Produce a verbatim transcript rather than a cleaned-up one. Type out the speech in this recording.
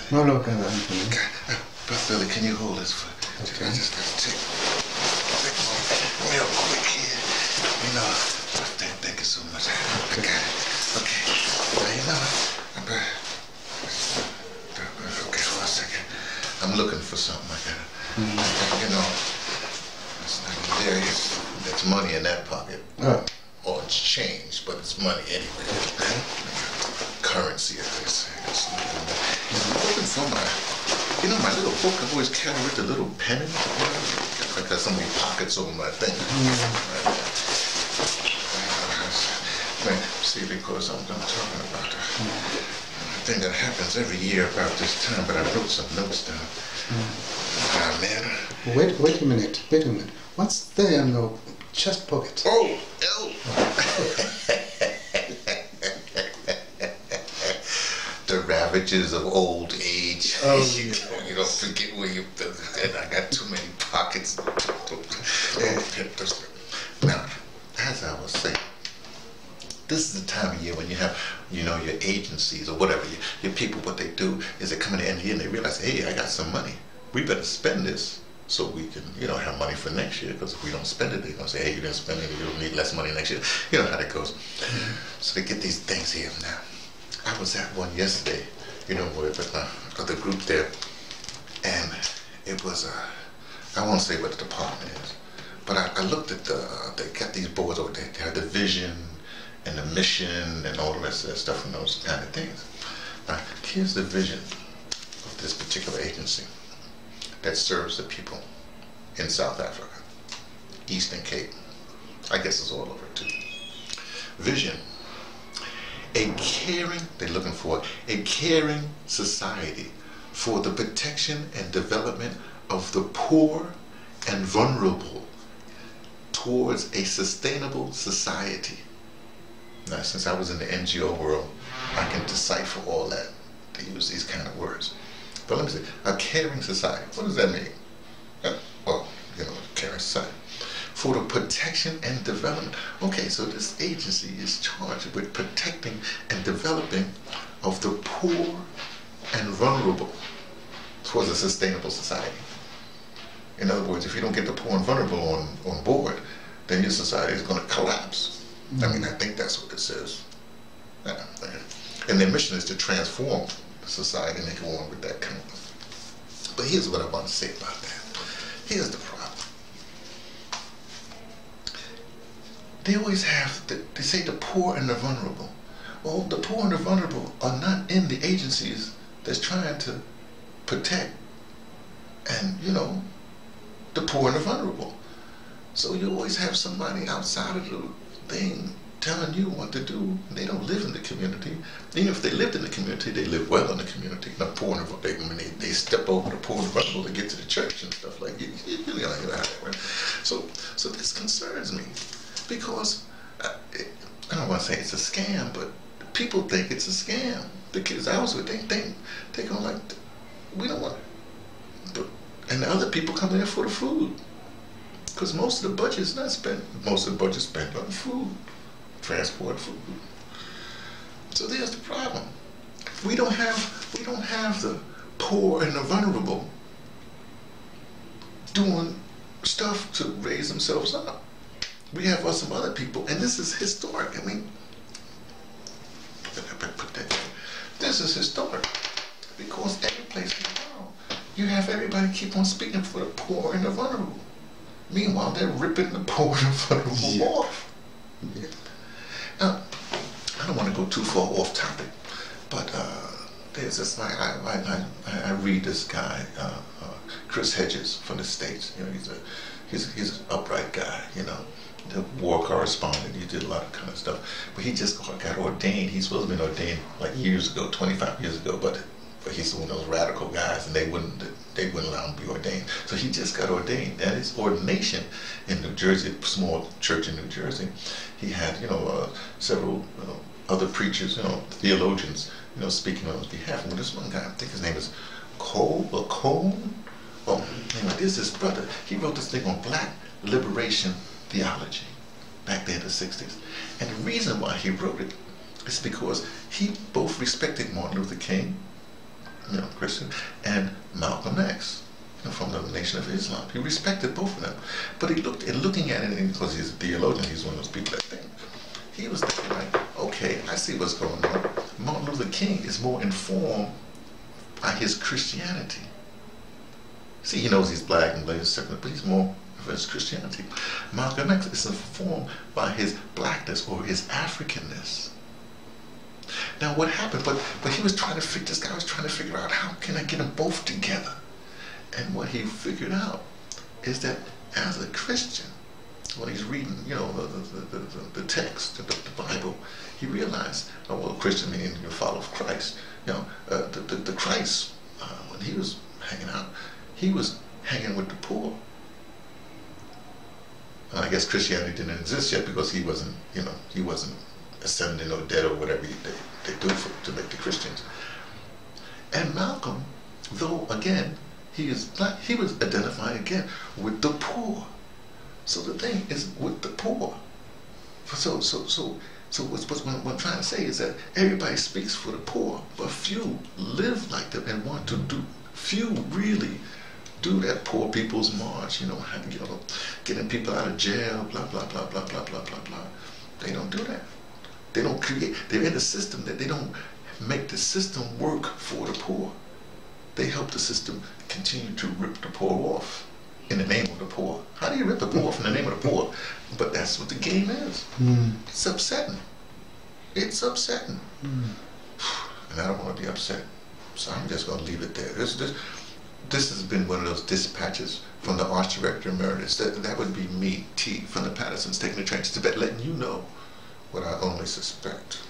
No, no, can I? Okay. Uh, Brother Billy, can you hold this for? Okay. I just gotta take, take one real quick here. You know, thank, thank you so much. Okay. I got it. Okay. Now you know, I better. Okay, for a second. I'm looking for something. I gotta, mm. I gotta, you know, it's not there. It's, it's money in that pocket. Oh. Or it's change, but it's money anyway. Okay. Currency, as they say. It's I'm looking for my, you know, my little book. I always carry with the little pen in it. You know? I got so many pockets over my thing. Mm. Right. Uh, see, because I'm, I'm talking about a mm. thing that happens every year about this time, but I wrote some notes down. Mm. Ah, man. Wait, wait a minute. Wait a minute. What's there in your chest pocket? Oh, oh. The ravages of old age. Oh, you, yeah. know, you don't forget where you. And I got too many pockets. Now, as I was saying, this is the time of year when you have, you know, your agencies or whatever, your, your people. What they do is they come in the end of the year and they realize, hey, I got some money. We better spend this so we can, you know, have money for next year. Because if we don't spend it, they're gonna say, hey, you didn't spend it, you'll need less money next year. You know how that goes. Mm-hmm. So they get these things here now. I was at one yesterday, you know, with my other group there, and it was, uh, I won't say what the department is, but I, I looked at the, they got these boards over there, they have the vision and the mission and all the rest of that stuff and those kind of things. Now, here's the vision of this particular agency that serves the people in South Africa, Eastern Cape. I guess it's all over too. Vision. A caring, they're looking for a caring society for the protection and development of the poor and vulnerable towards a sustainable society. Now, since I was in the N G O world, I can decipher all that. They use these kind of words. But let me say, a caring society. What does that mean? Uh, well, you know, a caring society. For the protection and development. Okay, so this agency is charged with protecting and developing of the poor and vulnerable towards a sustainable society. In other words, if you don't get the poor and vulnerable on, on board, then your society is going to collapse. Mm-hmm. I mean, I think that's what it says. And their mission is to transform the society, and they go on with that kind of thing. But here's what I want to say about that. Here's the problem. They always have, the, they say the poor and the vulnerable. Well, the poor and the vulnerable are not in the agencies that's trying to protect and, you know, the poor and the vulnerable. So you always have somebody outside of the thing telling you what to do. They don't live in the community. Even if they lived in the community, they live well in the community. Not poor and they, I mean, they, they step over the poor and vulnerable to get to the church and stuff like that. You, you, you know how that works. So, so this concerns me. Because, uh, it, I don't want to say it's a scam, but people think it's a scam. The kids I was with, they think, they go like, we don't want it. But, and the other people come there for the food. Because most of the budget is not spent, most of the budget is spent on food, transport, food. So there's the problem. We don't have, we don't have the poor and the vulnerable doing stuff to raise themselves up. We have uh, some other people, and this is historic. I mean, put that. This is historic because every place in the world, you have everybody keep on speaking for the poor and the vulnerable. Meanwhile, they're ripping the poor and the vulnerable yeah. off. Yeah. Now, I don't want to go too far off topic, but uh, there's this. I I I I read this guy, uh, uh, Chris Hedges from the States. You know, he's a he's he's an upright guy. You know. The war correspondent, he did a lot of kind of stuff, but he just got ordained. He's supposed to have been ordained like years ago, twenty-five years ago, but but he's one of those radical guys, and they wouldn't they wouldn't allow him to be ordained. So he just got ordained. At his ordination in New Jersey, a small church in New Jersey, he had you know uh, several you know, other preachers, you know theologians, you know speaking on his behalf. And this one guy, I think his name is Cole or Cone. Well, anyway, this is his brother. He wrote this thing on black liberation theology back there in the sixties. And the reason why he wrote it is because he both respected Martin Luther King you know, Christian, and Malcolm X, you know, from the Nation of Islam. He respected both of them, but he looked in looking at it, and because he's a theologian, he's one of those people that think. He was thinking like, okay, I see what's going on. Martin Luther King is more informed by his Christianity. See, he knows he's black and black, but he's more of his Christianity. Malcolm X is informed by his blackness or his Africanness. Now, what happened? But but he was trying to figure. This guy was trying to figure out how can I get them both together. And what he figured out is that as a Christian, when he's reading, you know, the the, the, the, the text, the, the Bible, he realized, oh, well, Christian meaning you follow Christ. You know, uh, the, the the Christ uh, when he was hanging out, he was hanging with the poor. And I guess Christianity didn't exist yet because he wasn't, you know, he wasn't ascending or dead or whatever they, they do for, to make the Christians. And Malcolm, though again he is black, he was identifying again with the poor. So the thing is with the poor. So so so so what's, what's, what I'm trying to say is that everybody speaks for the poor, but few live like them and want to do. Few really do that poor people's march, you know, you know, getting people out of jail, blah blah blah blah blah blah blah blah. They don't do that. They don't create. They're in a system that they don't make the system work for the poor. They help the system continue to rip the poor off in the name of the poor. How do you rip the poor off in the name of the poor? But that's what the game is. Mm. It's upsetting. It's upsetting. Mm. And I don't want to be upset. So I'm just going to leave it there. This, this, this has been one of those dispatches from the ArtsDirector emeritus. That, that would be me, T, from the Pattersons, taking the train to Tibet, letting you know what I only suspect.